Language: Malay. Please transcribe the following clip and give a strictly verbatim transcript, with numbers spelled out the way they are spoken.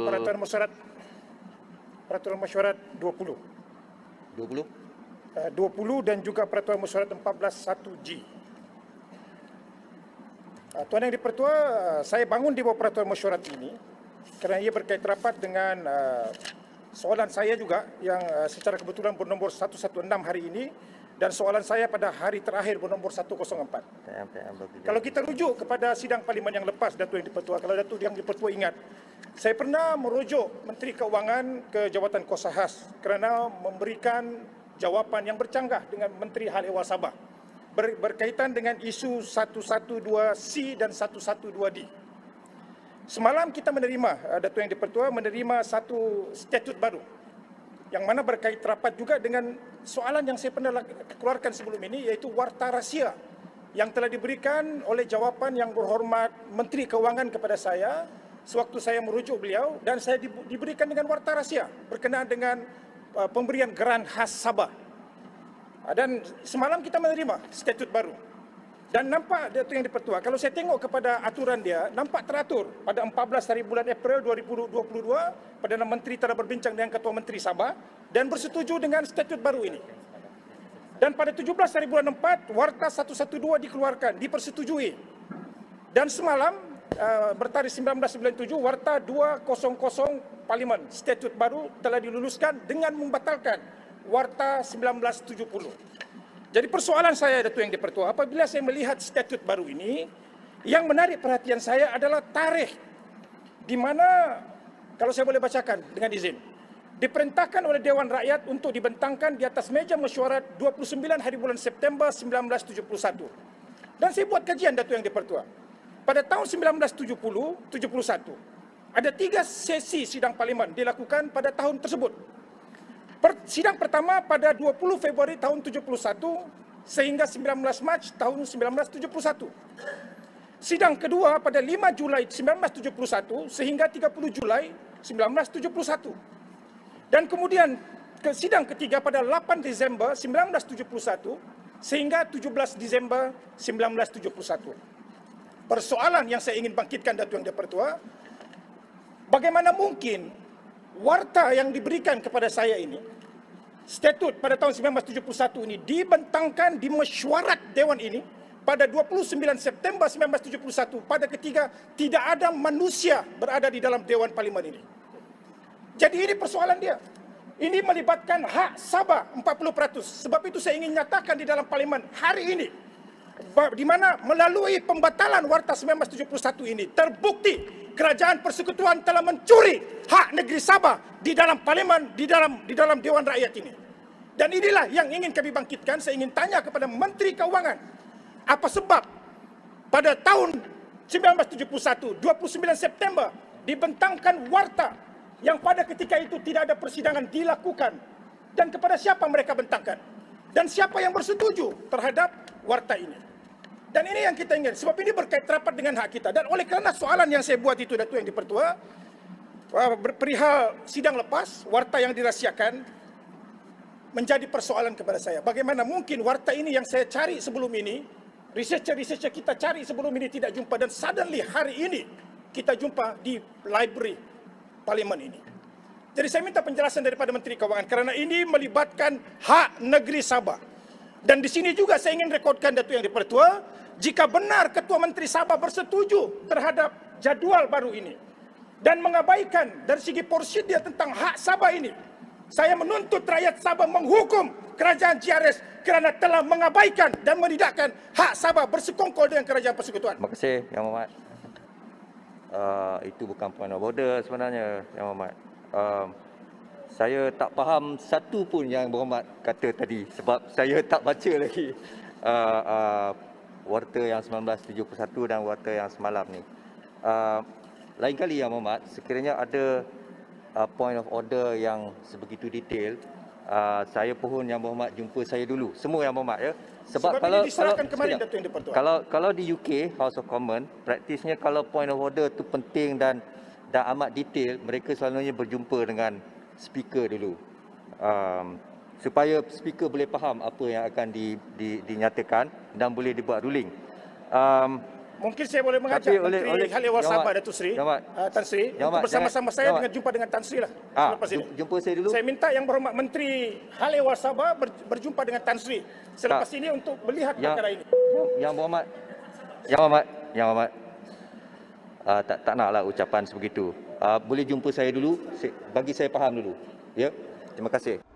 Peraturan Mesyuarat Peraturan Mesyuarat dua puluh. dua puluh? Uh, dua puluh dan juga Peraturan Mesyuarat empat belas satu G. Uh, Tuan Yang di-Pertua, uh, saya bangun di bawah Peraturan Mesyuarat ini kerana ia berkait rapat dengan uh, soalan saya juga yang uh, secara kebetulan bernombor seratus enam belas hari ini dan soalan saya pada hari terakhir bernombor seratus empat. Kalau kita rujuk kepada sidang parlimen yang lepas, Datuk Yang di-Pertua, kalau Datuk Yang di-Pertua ingat, saya pernah merujuk Menteri Keuangan ke Jawatan Kuasa Khas kerana memberikan jawapan yang bercanggah dengan Menteri Hal Ehwal Sabah ber, berkaitan dengan isu seratus dua belas C dan seratus dua belas D. Semalam kita menerima, Datuk Yang di-Pertua, menerima satu statut baru yang mana berkait rapat juga dengan soalan yang saya pernah keluarkan sebelum ini, iaitu warta rahsia yang telah diberikan oleh jawapan yang berhormat Menteri Keuangan kepada saya sewaktu saya merujuk beliau, dan saya diberikan dengan warta rahsia berkenaan dengan uh, pemberian geran khas Sabah. Uh, dan semalam kita menerima statut baru. Dan nampak, Datuk Yang di-Pertua, kalau saya tengok kepada aturan dia, nampak teratur pada empat belas hari bulan April dua ribu dua puluh dua, Perdana Menteri telah berbincang dengan Ketua Menteri Sabah dan bersetuju dengan statut baru ini. Dan pada tujuh belas hari bulan empat, Warta seratus dua belas dikeluarkan, dipersetujui. Dan semalam, uh, bertarikh sembilan belas sembilan puluh tujuh, Warta dua ratus Parlimen, statut baru telah diluluskan dengan membatalkan Warta sembilan belas tujuh puluh. Jadi persoalan saya, Datuk Yang di-Pertua, apabila saya melihat statut baru ini, yang menarik perhatian saya adalah tarikh di mana, kalau saya boleh bacakan dengan izin, diperintahkan oleh Dewan Rakyat untuk dibentangkan di atas meja mesyuarat dua puluh sembilan hari bulan September seribu sembilan ratus tujuh puluh satu. Dan saya buat kajian, Datuk Yang di-Pertua. Pada tahun seribu sembilan ratus tujuh puluh tujuh puluh satu, ada tiga sesi sidang parlimen dilakukan pada tahun tersebut. Sidang pertama pada dua puluh Februari tahun tujuh puluh satu sehingga sembilan belas Mac tahun sembilan belas tujuh puluh satu. Sidang kedua pada lima Julai seribu sembilan ratus tujuh puluh satu sehingga tiga puluh Julai seribu sembilan ratus tujuh puluh satu. Dan kemudian ke sidang ketiga pada delapan Desember seribu sembilan ratus tujuh puluh satu sehingga tujuh belas Desember seribu sembilan ratus tujuh puluh satu. Persoalan yang saya ingin bangkitkan, Datuk Yang di-Pertua, bagaimana mungkin warta yang diberikan kepada saya ini, statut pada tahun seribu sembilan ratus tujuh puluh satu ini, dibentangkan di mesyuarat Dewan ini pada dua puluh sembilan September seribu sembilan ratus tujuh puluh satu, pada ketika tidak ada manusia berada di dalam Dewan Parlimen ini. Jadi ini persoalan dia. Ini melibatkan hak Sabah empat puluh peratus. Sebab itu saya ingin nyatakan di dalam Parlimen hari ini, di mana melalui pembatalan Warta seribu sembilan ratus tujuh puluh satu ini terbukti Kerajaan Persekutuan telah mencuri hak negeri Sabah di dalam parlimen, di dalam di dalam Dewan Rakyat ini. Dan inilah yang ingin kami bangkitkan. Saya ingin tanya kepada Menteri Keuangan, apa sebab pada tahun seribu sembilan ratus tujuh puluh satu, dua puluh sembilan September, dibentangkan warta yang pada ketika itu tidak ada persidangan dilakukan, dan kepada siapa mereka bentangkan, dan siapa yang bersetuju terhadap warta ini. Dan ini yang kita ingin, sebab ini berkait rapat dengan hak kita. Dan oleh kerana soalan yang saya buat itu, Datuk Yang di-Pertua, perihal sidang lepas, warta yang dirahsiakan menjadi persoalan kepada saya. Bagaimana mungkin warta ini yang saya cari sebelum ini, researcher-researcher kita cari sebelum ini tidak jumpa, dan suddenly hari ini kita jumpa di library parlimen ini. Jadi saya minta penjelasan daripada Menteri Keuangan kerana ini melibatkan hak negeri Sabah. Dan di sini juga saya ingin rekodkan, Datuk Yang di-Pertua, jika benar Ketua Menteri Sabah bersetuju terhadap jadual baru ini dan mengabaikan dari segi prosedur tentang hak Sabah ini, saya menuntut rakyat Sabah menghukum Kerajaan G R S kerana telah mengabaikan dan menidakkan hak Sabah bersekongkol dengan Kerajaan Persekutuan. Terima kasih, Yang Berhormat. Uh, itu bukan point of order sebenarnya, Yang Berhormat. Uh, saya tak faham satu pun Yang Berhormat kata tadi sebab saya tak baca lagi uh, uh, warta yang seribu sembilan ratus tujuh puluh satu dan warta yang semalam ni. Uh, lain kali, Yang Berhormat, sekiranya ada uh, point of order yang sebegitu detail, uh, saya pohon Yang Berhormat jumpa saya dulu. Semua Yang Berhormat, ya. Sebab, Sebab kalau ini diserahkan kalau, kemarin, sekejap, Datuk Yang di-Pertua. Kalau kalau di U K House of Commons, praktisnya kalau point of order tu penting dan dan amat detail, mereka selalunya berjumpa dengan speaker dulu. Um, supaya speaker boleh faham apa yang akan di, di, dinyatakan dan boleh dibuat ruling. Um, Mungkin saya boleh mengajak Tapi oleh- Menteri oleh- Hal Ehwal Yang Sabah Amat, Datuk Seri Yang Amat. uh, Tan Sri Yang untuk Amat, bersama-sama jangan- saya Yang dengan Amat. jumpa dengan Tan Sri lah Ah, selepas ini. jum- jumpa saya dulu. Saya minta Yang Berhormat Menteri Hal Ehwal Sabah ber- berjumpa dengan Tan Sri selepas Tak. ini untuk melihat Yang, perkara ini. yang, yang berhormat, yang berhormat, yang berhormat. Uh, tak tak naklah ucapan sebegitu. Uh, boleh jumpa saya dulu, se- bagi saya faham dulu. Ya, terima kasih.